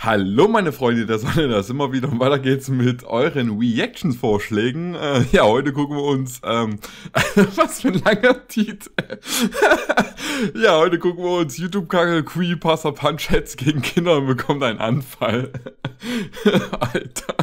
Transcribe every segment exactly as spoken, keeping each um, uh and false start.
Hallo meine Freunde der Sonne, da sind wir wieder und weiter geht's mit euren Reactions-Vorschlägen. Äh, ja, heute gucken wir uns, ähm, was für ein langer Titel. Ja, heute gucken wir uns YouTube-Kacke, Creepypasta, Punch-Heads gegen Kinder und bekommt einen Anfall. Alter.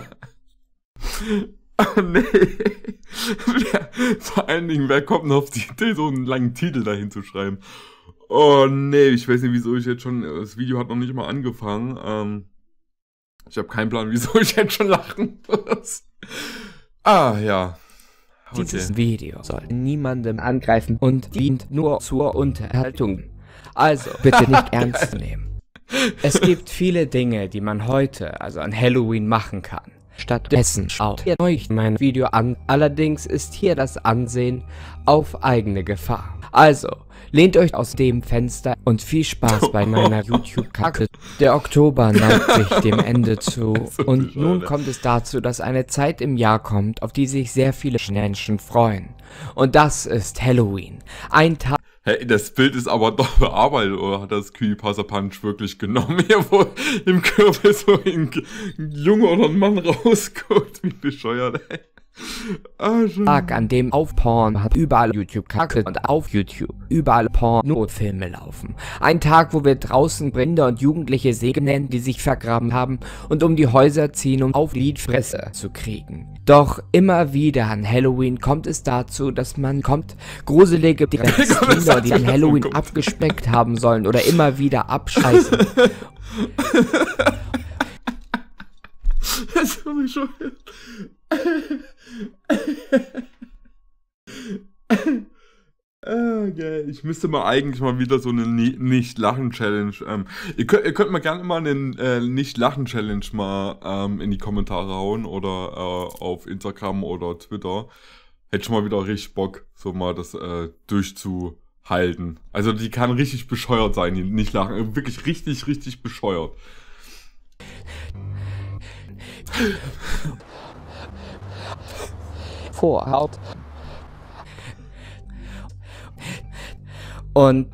Oh nee. Wer, vor allen Dingen, wer kommt noch auf die Idee, so einen langen Titel dahin zu schreiben? Oh nee, ich weiß nicht, wieso ich jetzt schon, das Video hat noch nicht mal angefangen. Ähm, ich habe keinen Plan, wieso ich jetzt schon lachen muss. Ah, ja. Okay. Dieses Video soll niemandem angreifen und dient nur zur Unterhaltung. Also, bitte nicht ernst nehmen. Es gibt viele Dinge, die man heute, also an Halloween, machen kann. Stattdessen schaut ihr euch mein Video an. Allerdings ist hier das Ansehen auf eigene Gefahr. Also, lehnt euch aus dem Fenster und viel Spaß bei meiner YouTube-Kacke. Der Oktober neigt sich dem Ende zu und nun kommt es dazu, dass eine Zeit im Jahr kommt, auf die sich sehr viele Menschen freuen. Und das ist Halloween. Ein Tag... Hey, das Bild ist aber doch bearbeitet, oder hat das Creepypasta Punch wirklich genommen? Hier, wo im Körper so ein Junge oder ein Mann rausguckt, wie bescheuert, ey. Ah, Tag, an dem auf Porn hat überall YouTube-Kacke und auf YouTube überall Pornofilme laufen. Ein Tag, wo wir draußen Kinder und Jugendliche segnen, die sich vergraben haben und um die Häuser ziehen, um auf Liedfresse zu kriegen. Doch immer wieder an Halloween kommt es dazu, dass man kommt, gruselige Kinder, die an Halloween abgespeckt haben sollen oder immer wieder abscheißen. Das ist mich schon. Okay. Ich müsste mal eigentlich mal wieder so eine Nicht-Lachen-Challenge. Ähm, ihr, könnt, ihr könnt mal gerne mal eine äh, Nicht-Lachen-Challenge mal ähm, in die Kommentare hauen oder äh, auf Instagram oder Twitter. Hätte schon mal wieder richtig Bock, so mal das äh, durchzuhalten. Also die kann richtig bescheuert sein, die Nicht-Lachen. Wirklich richtig, richtig bescheuert. Vorhaut. Und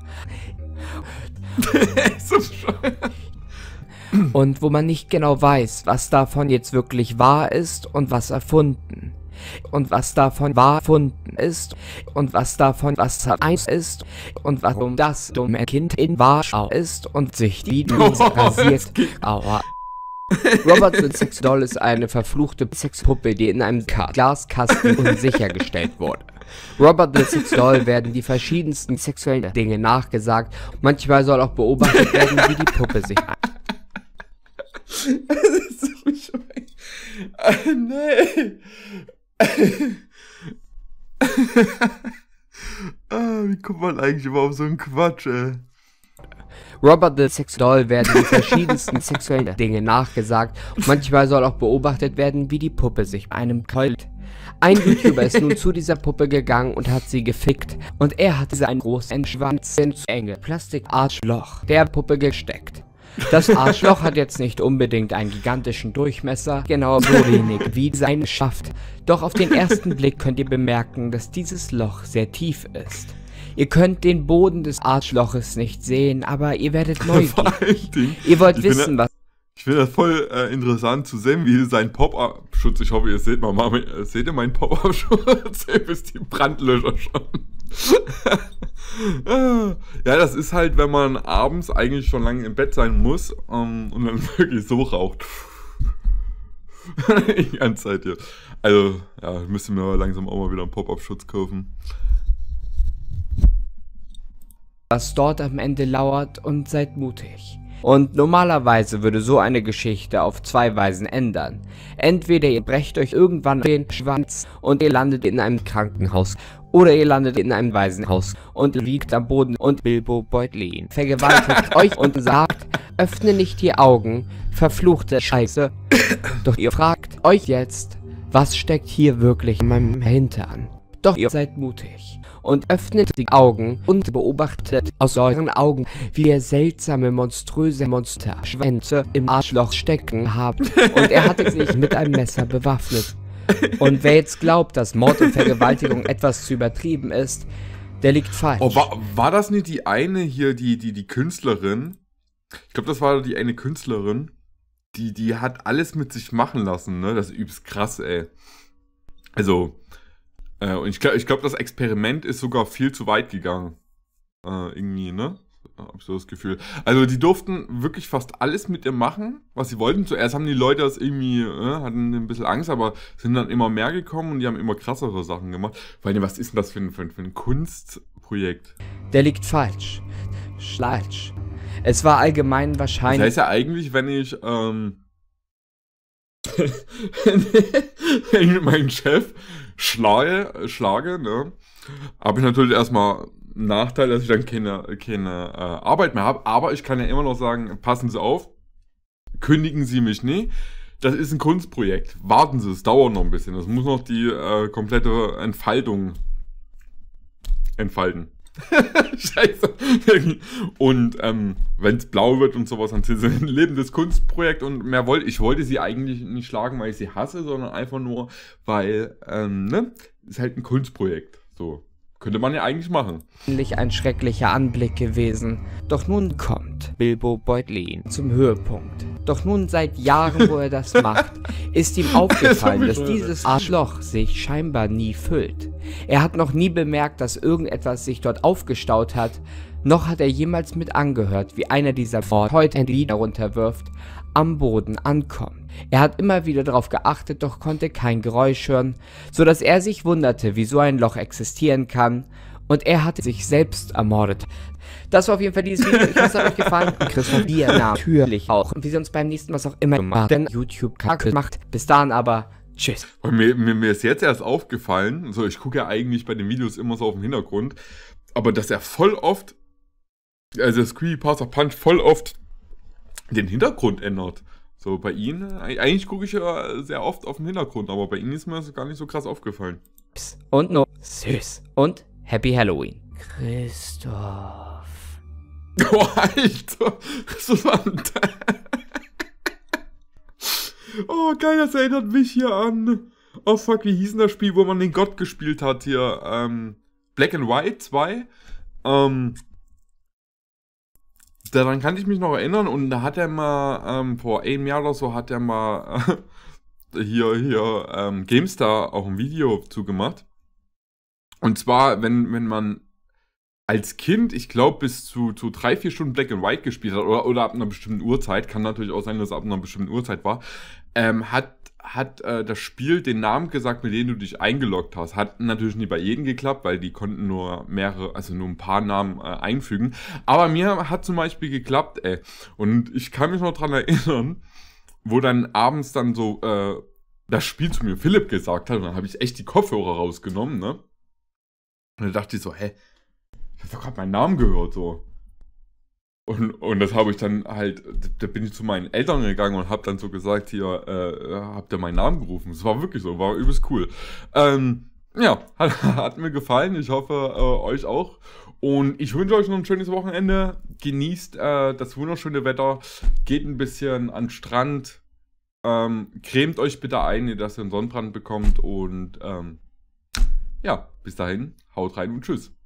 so bescheuert. Und wo man nicht genau weiß, was davon jetzt wirklich wahr ist und was erfunden. Und was davon wahr erfunden ist und was davon was eins ist und warum das dumme Kind in Warschau ist und sich die Nase rasiert. Aua. Robert the Sex Doll ist eine verfluchte Sexpuppe, die in einem Glaskasten unsichergestellt wurde. Robert the Sex Doll werden die verschiedensten sexuellen Dinge nachgesagt. Manchmal soll auch beobachtet werden, wie die Puppe sich ein... Das ist so bescheuert. Oh, nee. Ah, wie kommt man eigentlich immer auf so einen Quatsch, ey? Robert the Sex Doll werden die verschiedensten sexuellen Dinge nachgesagt. Manchmal soll auch beobachtet werden, wie die Puppe sich einem keult. Ein YouTuber ist nun zu dieser Puppe gegangen und hat sie gefickt. Und er hat seinen großen Schwanz ins enge Plastikarschloch der Puppe gesteckt. Das Arschloch hat jetzt nicht unbedingt einen gigantischen Durchmesser, genau so wenig wie sein Schaft. Doch auf den ersten Blick könnt ihr bemerken, dass dieses Loch sehr tief ist. Ihr könnt den Boden des Arschloches nicht sehen, aber ihr werdet neugierig. Ihr wollt wissen, was... Ich finde das voll äh, interessant zu sehen, wie sein Pop-Up-Schutz, ich hoffe, ihr seht mal, mal seht ihr meinen Pop-Up-Schutz? Ihr wisst die Brandlöcher schon. Ja, das ist halt, wenn man abends eigentlich schon lange im Bett sein muss um, und dann wirklich so raucht. Die ganze Zeit hier. Also, ja, ich müsste mir langsam auch mal wieder einen Pop-Up-Schutz kaufen. Was dort am Ende lauert, und seid mutig. Und normalerweise würde so eine Geschichte auf zwei Weisen ändern. Entweder ihr brecht euch irgendwann den Schwanz und ihr landet in einem Krankenhaus. Oder ihr landet in einem Waisenhaus und liegt am Boden und Bilbo Beutlin vergewaltigt euch und sagt, öffne nicht die Augen, verfluchte Scheiße. Doch ihr fragt euch jetzt, was steckt hier wirklich in meinem Hintern? Doch ihr seid mutig und öffnet die Augen und beobachtet aus euren Augen, wie ihr seltsame, monströse Monsterschwänze im Arschloch stecken habt. Und er hatte sich mit einem Messer bewaffnet. Und wer jetzt glaubt, dass Mord und Vergewaltigung etwas zu übertrieben ist, der liegt falsch. Oh, war, war das nicht die eine hier, die, die, die Künstlerin? Ich glaube, das war die eine Künstlerin. die, die hat alles mit sich machen lassen, ne? Das ist übelst krass, ey. Also, äh, und ich glaube, ich glaub, das Experiment ist sogar viel zu weit gegangen. Äh, irgendwie, ne? Hab ich so das Gefühl. Also, die durften wirklich fast alles mit ihr machen, was sie wollten. Zuerst haben die Leute das irgendwie, äh, hatten ein bisschen Angst, aber sind dann immer mehr gekommen und die haben immer krassere Sachen gemacht. Weil, was ist denn das für ein, für ein, für ein Kunstprojekt? Der liegt falsch. Falsch. Es war allgemein wahrscheinlich... Das heißt ja eigentlich, wenn ich, ähm, wenn ich mit meinem Chef schlage, schlage, ne, habe ich natürlich erstmal einen Nachteil, dass ich dann keine, keine äh, Arbeit mehr habe, aber ich kann ja immer noch sagen, passen Sie auf, kündigen Sie mich nie, das ist ein Kunstprojekt, warten Sie, es dauert noch ein bisschen, das muss noch die äh, komplette Entfaltung entfalten. Scheiße. Und ähm, wenn es blau wird und sowas, dann ist es ein lebendes Kunstprojekt und mehr wollte ich wollte sie eigentlich nicht schlagen, weil ich sie hasse, sondern einfach nur, weil, ähm, ne, ist halt ein Kunstprojekt. So. Könnte man ja eigentlich machen. ein schrecklicher Anblick gewesen. Doch nun kommt Bilbo Beutlin zum Höhepunkt. Doch nun seit Jahren, wo er das macht, ist ihm aufgefallen, dass dieses Arschloch sich scheinbar nie füllt. Er hat noch nie bemerkt, dass irgendetwas sich dort aufgestaut hat, noch hat er jemals mit angehört, wie einer dieser Worte heute ein Lied herunterwirft, am Boden ankommt. Er hat immer wieder darauf geachtet, doch konnte kein Geräusch hören, so dass er sich wunderte, wie so ein Loch existieren kann, und er hatte sich selbst ermordet. Das war auf jeden Fall dieses Video. Ich hoffe, es hat euch gefallen. Und Christoph, dir natürlich auch. Und wir sehen uns beim nächsten Mal, was auch immer gemacht, denn YouTube-Kanal macht. Bis dahin aber, tschüss. Und mir, mir, mir ist jetzt erst aufgefallen, so ich gucke ja eigentlich bei den Videos immer so auf den Hintergrund, aber dass er voll oft, also das Creepypasta Punch voll oft den Hintergrund ändert. So, bei Ihnen, eigentlich gucke ich ja sehr oft auf den Hintergrund, aber bei Ihnen ist mir das gar nicht so krass aufgefallen. Und no, süß. Und Happy Halloween. Christoph. Oh, Alter. Was war denn das? Oh, geil, das erinnert mich hier an. Oh, fuck, wie hieß denn das Spiel, wo man den Gott gespielt hat hier? Ähm, Black and White zwei. Ähm... Daran kann ich mich noch erinnern und da hat er mal, ähm, vor einem Jahr oder so, hat er mal äh, hier, hier ähm, GameStar auch ein Video zugemacht. Und zwar, wenn, wenn man als Kind, ich glaube, bis zu, zu drei, vier Stunden Black and White gespielt hat, oder, oder ab einer bestimmten Uhrzeit, kann natürlich auch sein, dass es ab einer bestimmten Uhrzeit war, ähm, hat hat äh, das Spiel den Namen gesagt, mit dem du dich eingeloggt hast. Hat natürlich nie bei jedem geklappt, weil die konnten nur mehrere, also nur ein paar Namen äh, einfügen. Aber mir hat zum Beispiel geklappt, ey. Und ich kann mich noch dran erinnern, wo dann abends dann so äh, das Spiel zu mir Philipp gesagt hat. Und dann habe ich echt die Kopfhörer rausgenommen, ne? Und dann dachte ich so, hä? Ich habe doch gerade meinen Namen gehört, so. Und, und das habe ich dann halt, da bin ich zu meinen Eltern gegangen und habe dann so gesagt, hier, äh, habt ihr meinen Namen gerufen? Das war wirklich so, war übelst cool. Ähm, ja, hat, hat mir gefallen, ich hoffe, äh, euch auch. Und ich wünsche euch noch ein schönes Wochenende. Genießt äh, das wunderschöne Wetter, geht ein bisschen an den Strand, ähm, cremt euch bitte ein, dass ihr einen Sonnenbrand bekommt. Und ähm, ja, bis dahin, haut rein und tschüss.